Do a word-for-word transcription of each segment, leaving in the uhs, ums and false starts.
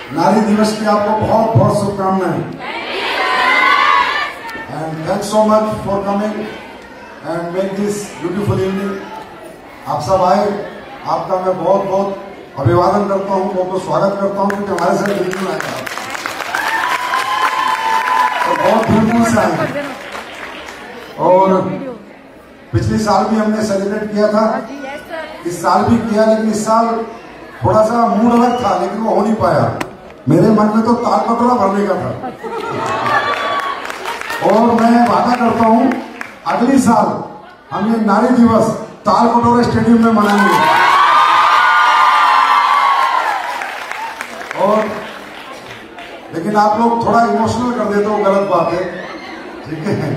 नारी दिवस की आपको बहुत बहुत शुभकामनाएं। And thanks so much for coming and make this beautiful evening. आप सब आए, आपका मैं बहुत बहुत अभिवादन करता हूँ, बहुत बहुत स्वागत करता हूँ, क्योंकि हमारे साथ बिल्कुल आएगा तो बहुत दूर दूर से आए। और पिछले साल भी हमने सेलिब्रेट किया था, इस साल भी किया, लेकिन इस साल थोड़ा सा मूड अलग था, लेकिन वो हो नहीं पाया। मेरे मन में तो ताल कटोरा भरने का था। और मैं वादा करता हूं अगली साल हम ये नारी दिवस ताल कटोरा स्टेडियम में मनाएंगे। और लेकिन आप लोग थोड़ा इमोशनल कर देते हो, गलत बात है, ठीक है।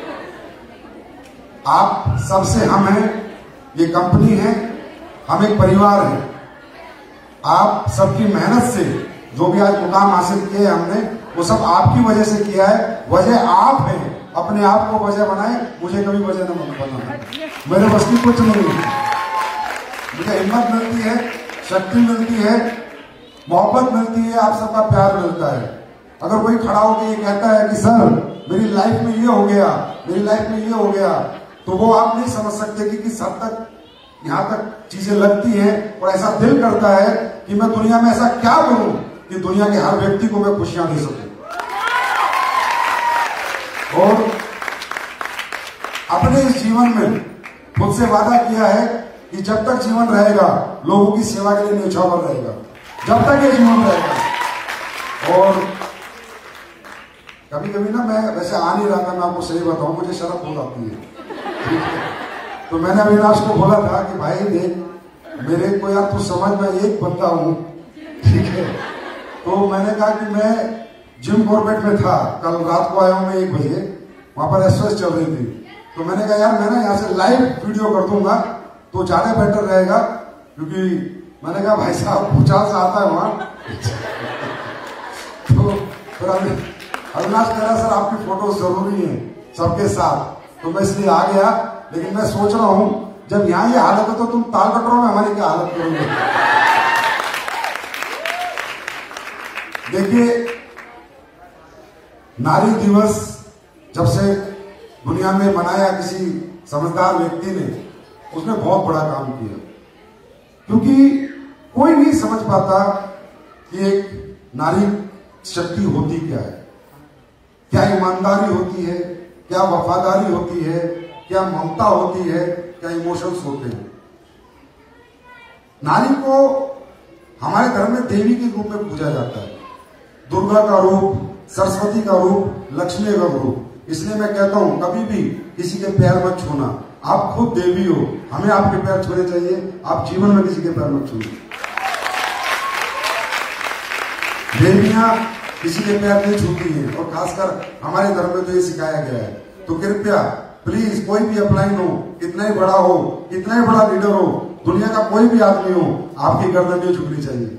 आप सबसे हम हैं, ये कंपनी है, हम एक परिवार है। आप सबकी मेहनत से जो भी आज मुकाम हासिल किए हमने, वो सब आपकी वजह से किया है। वजह आप हैं, अपने आप को वजह बनाए, मुझे कभी वजह न बनाना। मेरे बस की कुछ नहीं है। मुझे हिम्मत मिलती है, शक्ति मिलती है, मोहब्बत मिलती है, आप सबका प्यार मिलता है। अगर कोई खड़ा होकर ये कहता है कि सर मेरी लाइफ में ये हो गया, मेरी लाइफ में ये हो गया, तो वो आप नहीं समझ सकते कि किस हद तक यहां तक चीजें लगती हैं। और ऐसा दिल करता है कि मैं दुनिया में ऐसा क्या करूं कि दुनिया के हर व्यक्ति को मैं खुशियां दे सकूं। और अपने इस जीवन में खुद से वादा किया है कि जब तक जीवन रहेगा लोगों की सेवा के लिए न्यौछावर रहेगा, जब तक ये जीवन रहेगा। और कभी कभी ना मैं वैसे आ नहीं रहा था, मैं आपको सही बताऊं, मुझे शर्म बहुत आती है, ठीक है। तो मैंने अविनाश को बोला था कि भाई देख, मेरे को यार तू समझ, मैं एक बंदा हूं, ठीक है। तो मैंने कहा कि मैं जिम कॉर्बेट में था, कल रात को आया हूं मैं एक बजे, वहां पर एक्सप्रेस चल रही थी। तो मैंने कहा यार मैं ना यहाँ से लाइव वीडियो कर दूंगा तो ज्यादा बेटर रहेगा, क्योंकि मैंने कहा भाई साहब भूचाल से आता है वहां। तो फिर अविनाश कह रहा सर आपकी फोटो जरूरी है सबके साथ, तो मैं इसलिए आ गया। लेकिन मैं सोच रहा हूं जब यहां ये हालत है तो तुम ताल कटोरा में हमारी क्या हालत करोगे। देखिए, नारी दिवस जब से दुनिया में मनाया किसी समझदार व्यक्ति ने, उसने बहुत बड़ा काम किया। क्योंकि कोई नहीं समझ पाता कि एक नारी शक्ति होती क्या है, क्या ईमानदारी होती है, क्या वफादारी होती है, क्या ममता होती है, क्या इमोशंस होते हैं। नारी को हमारे धर्म में देवी के रूप में पूजा जाता है, दुर्गा का रूप, सरस्वती का रूप, लक्ष्मी का रूप। इसलिए मैं कहता हूं कभी भी किसी के पैर मत छूना, आप खुद देवी हो, हमें आपके पैर छूने चाहिए, आप जीवन में किसी के पैर मत छूना। देवियां किसी के पैर नहीं छूती हैं, और खासकर हमारे धर्म में तो ये सिखाया गया है। तो कृपया प्लीज, कोई भी अपलाइन हो, कितना ही बड़ा हो, कितना ही बड़ा लीडर हो, दुनिया का कोई भी आदमी हो, आपकी गर्दन नहीं झुकनी चाहिए।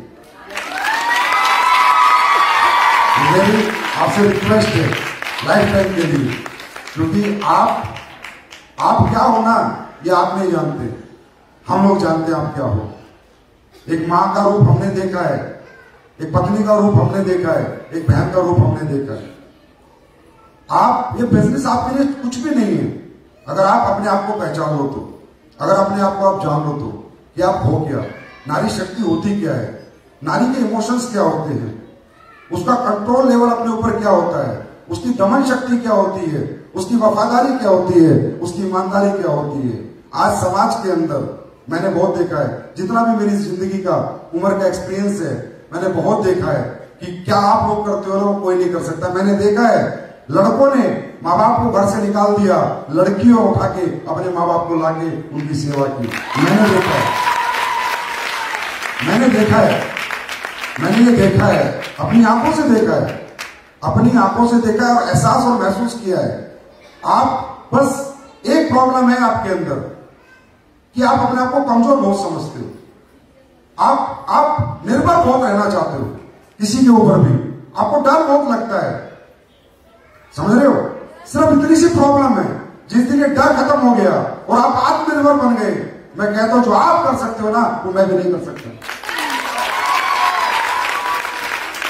मेरी आपसे रिक्वेस्ट है लाइफ टाइम के लिए, क्योंकि आप आप क्या हो ना, ये आप नहीं जानते, हम लोग जानते हैं आप क्या हो। एक माँ का रूप हमने देखा है, एक पत्नी का रूप हमने देखा है, एक बहन का रूप हमने देखा है। आप, ये बिजनेस आपके लिए कुछ भी नहीं है अगर आप अपने आप को पहचान लो तो, अगर अपने आप को आप जान लो तो कि आप हो क्या, नारी शक्ति होती क्या है, नारी के इमोशंस क्या होते हैं, उसका कंट्रोल लेवल अपने ऊपर क्या होता है, उसकी दमन शक्ति क्या होती है, उसकी वफादारी क्या होती है, उसकी ईमानदारी क्या होती है। आज समाज के अंदर मैंने बहुत देखा है, जितना भी मेरी जिंदगी का उम्र का एक्सपीरियंस है, मैंने बहुत देखा है कि क्या आप लोग करते हो ना वो कोई नहीं कर सकता। मैंने देखा है लड़कों ने माँ बाप को घर से निकाल दिया, लड़कियों उठा के अपने माँ बाप को लाके उनकी सेवा की। मैंने देखा है, मैंने देखा है, मैंने ये देखा है, अपनी आंखों से देखा है, अपनी आंखों से देखा है और एहसास और महसूस किया है। आप बस एक प्रॉब्लम है आपके अंदर कि आप अपने आप को कमजोर बहुत समझते हो, आप आप निर्भर बहुत रहना चाहते हो किसी के ऊपर भी, आपको डर बहुत लगता है, समझ रहे हो। सिर्फ इतनी सी प्रॉब्लम है, जिस दिन ये डर खत्म हो गया और आप आत्मनिर्भर बन गए, मैं कहता हूं जो आप कर सकते हो ना वो मैं भी नहीं कर सकता।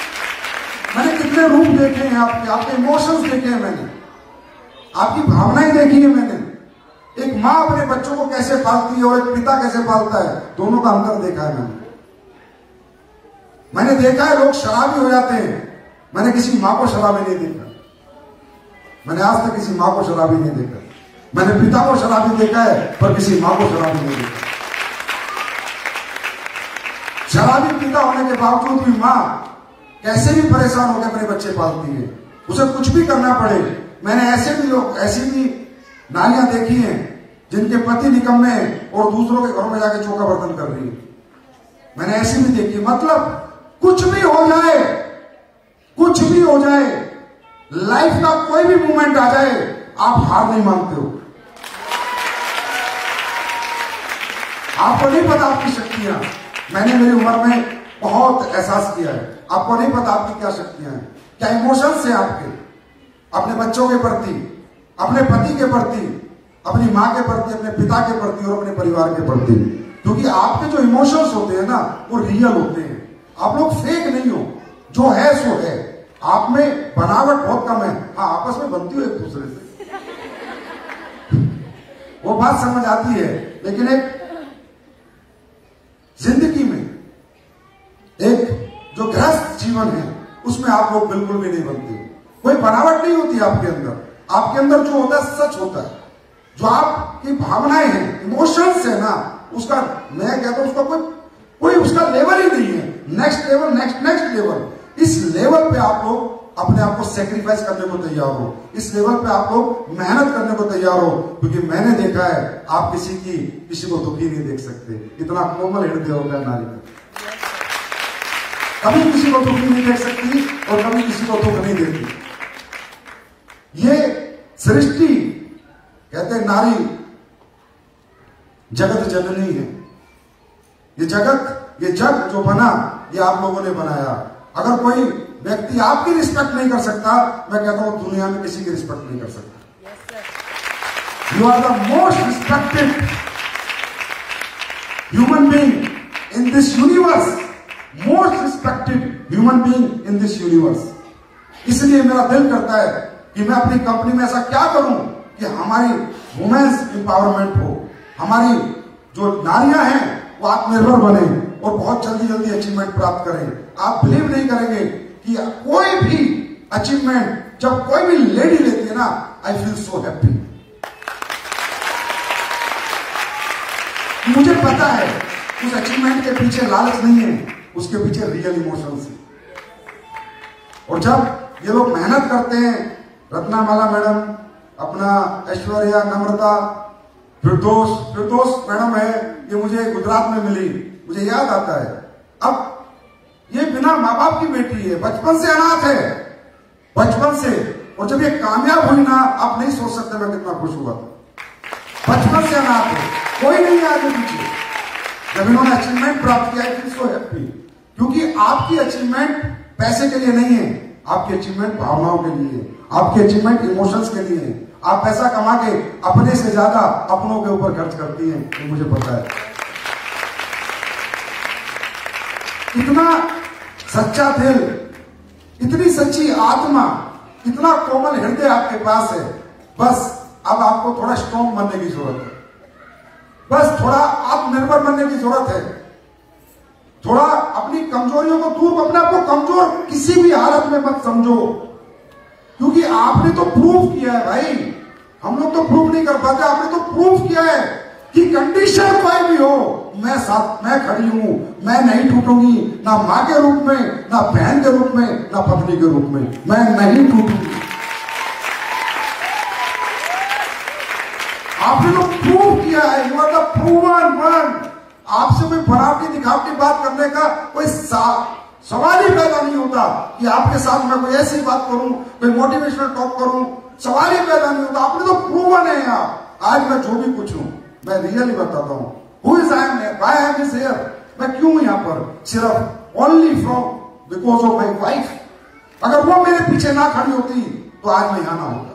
दूसरे रूप देखे हैं आपके, आपके इमोशंस देखे हैं मैंने, आपकी भावनाएं देखी है मैंने। एक माँ अपने बच्चों को कैसे पालती है और एक पिता कैसे पालता है, दोनों का अंतर देखा है मैंने। मैंने देखा है लोग शराबी हो जाते हैं, मैंने किसी माँ को शराबी नहीं देखा। मैंने आज तक किसी माँ को शराबी नहीं देखा। मैंने पिता को शराबी देखा है पर किसी माँ को शराबी नहीं देखा। शराबी पिता होने के बावजूद भी माँ कैसे भी परेशान होकर अपने बच्चे पालती है, उसे कुछ भी करना पड़े। मैंने ऐसे भी लोग, ऐसी भी नारियां देखी हैं जिनके पति निकम्मे हैं और दूसरों के घरों में जाके चौका बर्तन कर रही है। मैंने ऐसी भी देखी। मतलब कुछ भी हो जाए, कुछ भी हो जाए, लाइफ का कोई भी मोमेंट आ जाए, आप हार नहीं मानते हो। आपको नहीं पता आपकी शक्तियां। मैंने मेरी उम्र में बहुत एहसास किया है। आपको नहीं पता आपकी क्या शक्तियां हैं, क्या इमोशंस हैं आपके, अपने बच्चों के प्रति, अपने पति के प्रति, अपनी मां के प्रति, अपने पिता के प्रति और अपने परिवार के प्रति। क्योंकि आपके जो इमोशंस होते हैं ना, वो रियल होते हैं। आप लोग फेक नहीं हो, जो है सो है। आप में बनावट बहुत कम है। हाँ, आपस में बनती हो एक दूसरे से, वो बात समझ आती है। लेकिन एक जिंदगी में, एक जो गृहस्थ जीवन है, उसमें आप लोग बिल्कुल भी नहीं बनते। कोई बनावट नहीं होती आपके अंदर। आपके अंदर जो होता है सच होता है। जो आपकी भावनाएं हैं, इमोशंस है ना, उसका मैं कहता हूं उसका कोई कोई उसका लेवल ही नहीं है। Next level, next next level. इस लेवल पे आप लोग अपने आप को सेक्रीफाइस करने को तैयार हो। इस लेवल पे आप लोग मेहनत करने को तैयार हो। क्योंकि मैंने देखा है, आप किसी की किसी को दुखी नहीं देख सकते। इतना कोमल हृदय होता है नारी का। कभी किसी को दुखी नहीं देख सकती और कभी किसी को दुख नहीं देती। ये सृष्टि, कहते हैं नारी जगत जननी है। ये जगत, ये जग जो बना, ये आप लोगों ने बनाया। अगर कोई व्यक्ति आपकी रिस्पेक्ट नहीं कर सकता, मैं कहता हूं दुनिया में किसी की रिस्पेक्ट नहीं कर सकता। You are the most respected human being in this universe. Most respected human being in this universe. इसलिए मेरा दिल करता है कि मैं अपनी कंपनी में ऐसा क्या करूं कि हमारी वुमेन्स एम्पावरमेंट हो, हमारी जो नारियां हैं वो आत्मनिर्भर बने और बहुत जल्दी जल्दी अचीवमेंट प्राप्त करें। आप बिलीव नहीं करेंगे कि कोई भी अचीवमेंट जब कोई भी लेडी लेती है ना, आई फील सो हैप्पी। मुझे पता है उस अचीवमेंट के पीछे लालच नहीं है, उसके पीछे रियल इमोशंस है। और जब ये लोग मेहनत करते हैं, रत्नामाला मैडम, अपना ऐश्वर्या, नम्रता, फिरदौस फिरदौस मैडम है, ये मुझे गुजरात में मिली, मुझे याद आता है। अब ये बिना माँ बाप की बेटी है, बचपन से अनाथ है, बचपन से। और जब ये कामयाब हुई ना, आप नहीं सोच सकते मैं कितना खुश हुआ था। बचपन से अनाथ है, कोई नहीं है आगे पीछे। जब इन्होंने अचीवमेंट प्राप्त किया, आई फील सो हैप्पी। क्योंकि आपकी अचीवमेंट पैसे के लिए नहीं है, आपकी अचीवमेंट भावनाओं के लिए है, आपकी अचीवमेंट इमोशंस के लिए है। आप पैसा कमा के अपने से ज्यादा अपनों के ऊपर खर्च करती हैं, ये मुझे पता है। इतना सच्चा दिल, इतनी सच्ची आत्मा, इतना कोमल हृदय आपके पास है। बस अब आपको थोड़ा स्ट्रॉन्ग बनने की जरूरत है, बस थोड़ा आत्मनिर्भर बनने की जरूरत है। थोड़ा अपनी कमजोरियों को दूर, अपने आप को कमजोर किसी भी हालत में मत समझो। क्योंकि आपने तो प्रूव किया है भाई, हम लोग तो प्रूव नहीं कर पाते। आपने तो प्रूव किया है कि कंडीशन कोई भी हो, मैं साथ, मैं खड़ी हूं, मैं नहीं टूटूंगी, ना मां के रूप में, ना बहन के रूप में, ना पत्नी के रूप में, मैं नहीं टूटूंगी। आपने तो प्रूव किया है, you are the proven one. आपसे कोई बनावटी दिखावटी बात करने का कोई सवाल ही पैदा नहीं होता कि आपके साथ मैं कोई ऐसी बात करूं, कोई मोटिवेशनल टॉक करूं, सवाल ही पैदा नहीं होता। आपने तो प्रूवन है यार। आज मैं जो भी कुछ हूं, मैं रियली बताता हूं। Who is I am, why I am here, मैं क्यों हूं यहां पर, सिर्फ only from because of my wife. अगर वो मेरे पीछे ना खड़ी होती तो आज मैं यहां ना होता।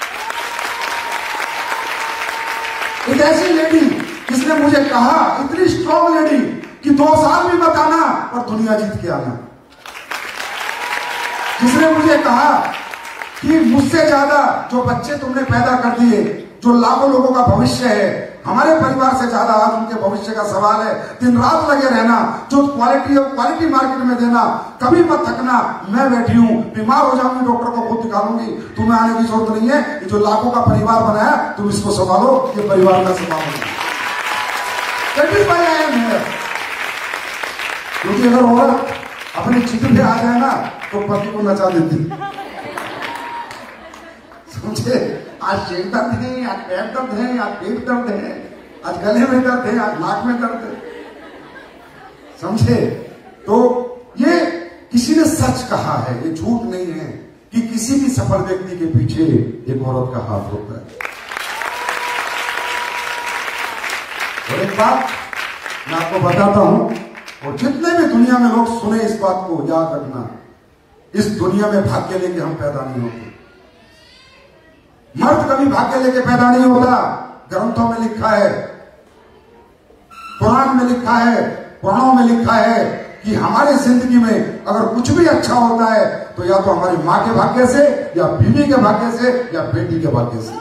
एक ऐसी लेडी जिसने मुझे कहा, इतनी स्ट्रॉन्ग लेडी, कि दो साल भी बताना और दुनिया जीत के आना। जिसने मुझे कहा कि मुझसे ज्यादा जो बच्चे तुमने पैदा कर दिए, जो लाखों लोगों का भविष्य है, हमारे परिवार से ज्यादा आज उनके भविष्य का सवाल है। दिन रात लगे रहना, जो क्वालिटी और क्वालिटी मार्केट में देना, कभी मत थकना। मैं बैठी हूं, बीमार हो जाऊंगी, डॉक्टर को खुद दिखा लूंगी, तुम्हें आने की जरूरत नहीं है। ये जो लाखों का परिवार बनाया, तुम इसको संभालो, ये परिवार का संभालो। क्योंकि अगर औरत अपनी चित पे आ जाए ना तो पति को नचा देती। समझे? आज शेर दर्द है, आज पैर दर्द है, आज पेट दर्द है, आज गले में दर्द है, आज नाक में दर्द है। समझे? तो ये किसी ने सच कहा है, ये झूठ नहीं है कि किसी भी सफल व्यक्ति के पीछे एक औरत का हाथ होता है। और एक बात मैं आपको बताता हूं, और जितने भी दुनिया में लोग सुने इस बात को याद रखना, इस दुनिया में भाग्य लेके हम पैदा नहीं होते। मर्द कभी भाग्य लेके पैदा नहीं होता। ग्रंथों में लिखा है, कुरान में लिखा है, पुराणों में लिखा है कि हमारे जिंदगी में अगर कुछ भी अच्छा होता है तो या तो हमारी मां के भाग्य से, या बीवी के भाग्य से, या बेटी के भाग्य से।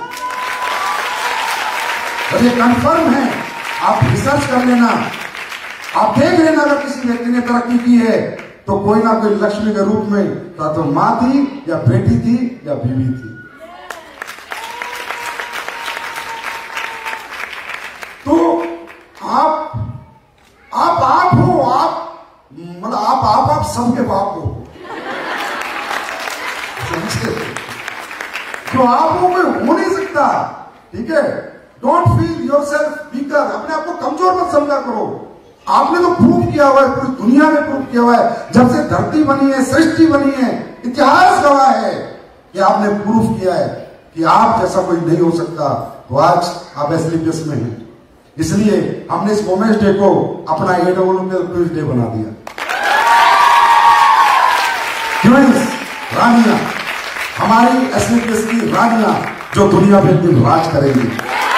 और ये कंफर्म है, आप रिसर्च कर लेना, आप देख लेना। अगर किसी व्यक्ति ने तरक्की की है तो कोई ना कोई लक्ष्मी के रूप में या तो मां थी, या बेटी थी, या बीवी थी। तो आप आप आप हो, आप मतलब आप आप आप सबके बाप हो। समझे? जो आप हो कोई हो नहीं सकता। ठीक है? Don't feel your self weaker. अपने आप को कमजोर मत समझा करो। आपने तो प्रूव किया हुआ है, पूरी दुनिया में प्रूव किया हुआ है। जब से धरती बनी है, सृष्टि बनी है, इतिहास गवाह है कि आपने प्रूव किया है कि आप जैसा कोई नहीं हो सकता। तो आज आप एसलीपीएस में हैं, इसलिए हमने इस वुमेन्स डे को अपना एडब्ल्यूएस डे बना दिया। क्वींस, रानियां, हमारी एसलीपीएस की रानियां जो दुनिया पे एक दिन राज करेंगी,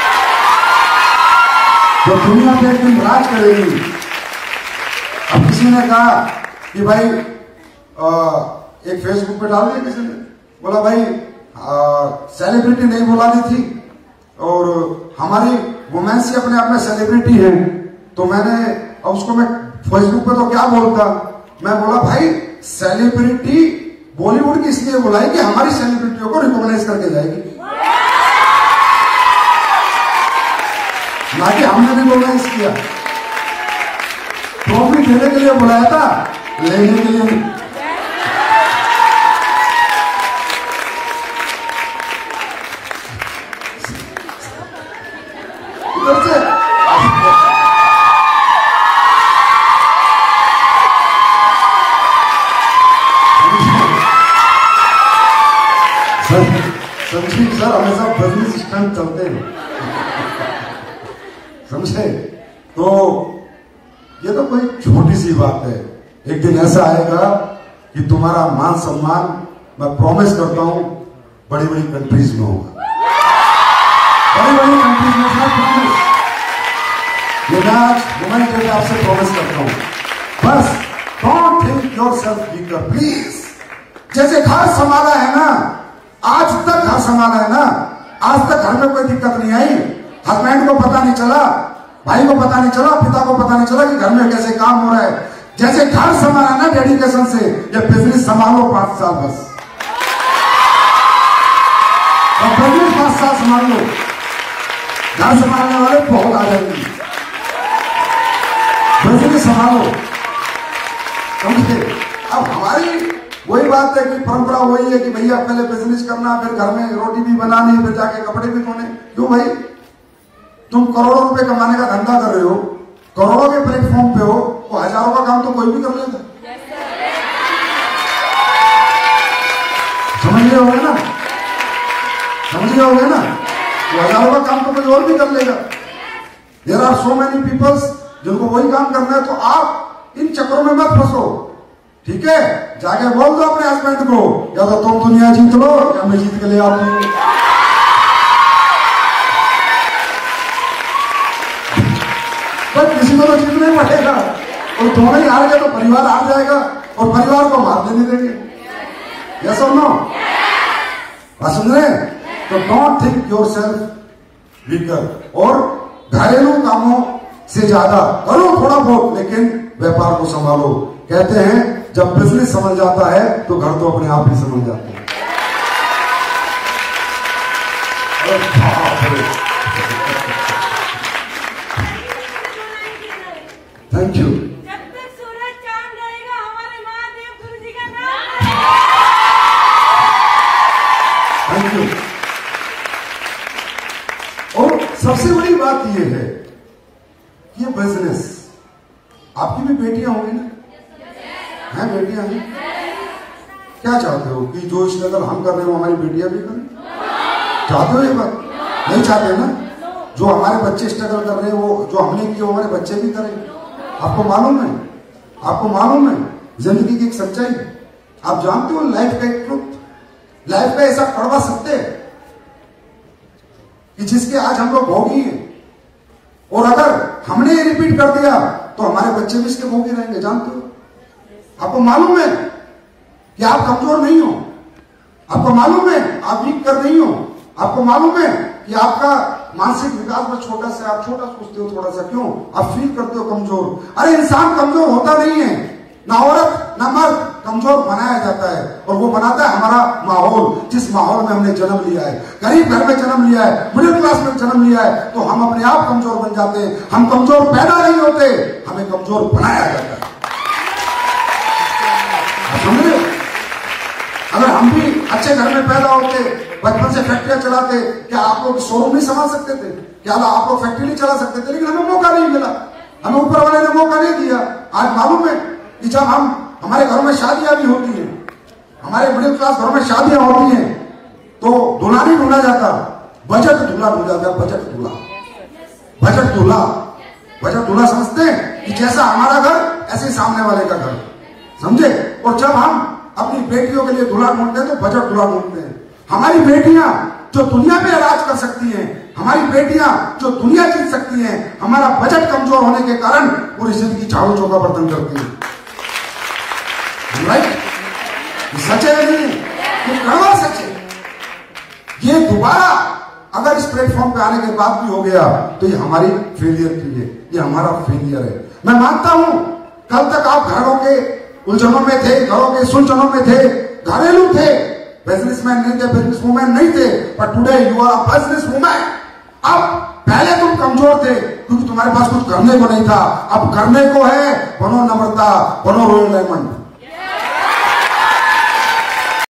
जो दुनिया पे एक दिन राज करेगी। अब किसी ने कहा कि भाई आ, एक फेसबुक पे डाल दिया किसी ने, बोला भाई सेलिब्रिटी नहीं बुलानी थी और हमारी वुमेन्स ही अपने आप में सेलिब्रिटी है। तो मैंने उसको मैं फेसबुक पे तो क्या बोलता, मैं बोला भाई सेलिब्रिटी बॉलीवुड की इसलिए बुलाई कि हमारी सेलिब्रिटियों को रिकॉग्नाइज करके जाएगी, ना कि हमने रिकॉग्नाइज किया। ट्रॉफी देने के लिए बुलाया था, लेने के लिए नहीं। इधर से समझिए सर, हमेशा बिजनेस स्टंट चलते हैं। समझे? तो ये तो कोई छोटी सी बात है। एक दिन ऐसा आएगा कि तुम्हारा मान सम्मान, मैं प्रॉमिस करता हूं, बड़ी बड़ी कंट्रीज में होगा। बड़ी बड़ी कंट्रीज में प्रॉमिस, ये मैं आज वुमेन्स डे पे आपसे प्रॉमिस करता हूं। बस don't think yourself weaker please. जैसे घर संभाला है ना, आज तक घर संभाला है ना, आज तक घर में कोई दिक्कत नहीं आई, हस्बैंड को पता नहीं चला, भाई को पता नहीं चला, पिता को पता नहीं चला कि घर में कैसे काम हो रहा है। जैसे घर संभाला ना डेडिकेशन से, ये बिजनेस संभालो पांच साल बस, और बिजनेस पांच साल संभाल लो, घर संभालने वाले बहुत आ जाएंगे। बिजनेस संभालो। समझे? अब हमारी वही बात है कि परंपरा वही है कि भैया पहले बिजनेस करना, फिर घर में रोटी भी बनानी, फिर जाके कपड़े भी धोने। क्यों भाई? तुम करोड़ों रुपए कमाने का धंधा कर रहे हो, करोड़ों के प्लेटफॉर्म पे हो, तो हजारों का काम तो कोई भी कर लेता। समझ गए होगे ना? समझ गए होगे ना? तो हजारों का काम तो कोई और भी कर लेगा। There are so many peoples जिनको वही काम करना है। तो आप इन चक्करों में मत फंसो। ठीक है? जाके बोल दो अपने हस्बैंड को, या तो तुम दुनिया जीत लो या मैं जीत के ले आती हूं। पर किसी को तो जीतना ही पड़ेगा, और दोनों ही हार गए तो परिवार हार जाएगा, और परिवार को मार देने देंगे। यस और नो? बात सुन रहे? तो don't think your self weaker, और घरेलू कामों से ज्यादा करो थोड़ा बहुत, लेकिन व्यापार को संभालो। कहते हैं जब बिजनेस समझ जाता है तो घर तो अपने आप ही समझ जाते हैं। Thank you. जब तक सूरज चांद रहेगा हमारे महादेव गुरु जी का नाम। Thank you. और सबसे बड़ी बात यह है कि ये बिजनेस, आपकी भी बेटियां होंगी ना? हैं बेटियां हैं? क्या चाहते हो कि जो स्ट्रगल हम कर रहे हो हमारी बेटियां भी करें? चाहते हो ये बात? नहीं चाहते ना? जो हमारे बच्चे स्ट्रगल कर रहे हैं वो जो हमने किया हमारे बच्चे भी करें। आपको मालूम है, आपको मालूम है जिंदगी की एक सच्चाई, आप जानते हो लाइफ का एक ट्रुथ, लाइफ का ऐसा कड़वा सत्य है कि जिसके आज हम लोग भोगी हैं, और अगर हमने ये रिपीट कर दिया तो हमारे बच्चे भी इसके भोगी रहेंगे। जानते हो? आपको मालूम है कि आप कमजोर नहीं हो, आपको मालूम है आप वीक कर नहीं हो, आपको मालूम है कि आपका मानसिक विकास में छोटा सा, आप छोटा सोचते हो थोड़ा सा, क्यों? आप फील करते हो कमजोर। अरे इंसान कमजोर होता नहीं है, ना औरत ना मर्द, कमजोर बनाया जाता है, और वो बनाता है हमारा माहौल, जिस माहौल में हमने जन्म लिया है। गरीब घर में जन्म लिया है, मिडिल क्लास में जन्म लिया है, तो हम अपने आप कमजोर बन जाते हैं। हम कमजोर पैदा नहीं होते, हमें कमजोर बनाया जाता है। समझे? अगर हम भी अच्छे घर में पैदा होते, बचपन से फैक्ट्रियां चलाते, क्या आप लोग शोरूम नहीं संभाल सकते थे? क्या आप लोग फैक्ट्री नहीं चला सकते थे? लेकिन हमें मौका नहीं मिला, हमें ऊपर वाले ने मौका नहीं दिया। आज मालूम है कि जब हम हमारे घरों में शादियां भी होती हैं, हमारे मिडिल क्लास घरों में शादियां होती हैं, तो दूल्हा नहीं ढूंढा जाता, बजट दूल्हा ढूंढा जाता। बजट दूल्हा, बजट दूल्हा, बजट दूल्हा समझते हैं कि जैसा हमारा घर ऐसे सामने वाले का घर, समझे? और जब हम अपनी बेटियों के लिए दूल्हा ढूंढते हैं तो बजट दूल्हा ढूंढते हैं। हमारी बेटियां जो दुनिया में राज कर सकती हैं, हमारी बेटियां जो दुनिया जीत सकती हैं, हमारा बजट कमजोर होने के कारण पूरी जिंदगी झाड़ू चौका बर्तन करती है। राइट? सच है नहीं? ये कड़वा सच है। ये दोबारा अगर इस प्लेटफॉर्म पे आने के बाद भी हो गया तो ये हमारी फेलियर की है, ये हमारा फेलियर है। मैं मानता हूं कल तक आप घरों के उलझनों में थे, घरों के सुलझनों में थे, घरेलू थे, बिजनेसमैन नहीं थे, बिजनेस वुमेन नहीं थे, पर today you are a business women. अब पहले तुम कमजोर थे क्योंकि तुम्हारे पास कुछ करने को नहीं था, अब करने को है। बनो नम्रता, बनो रोयल डायमंड।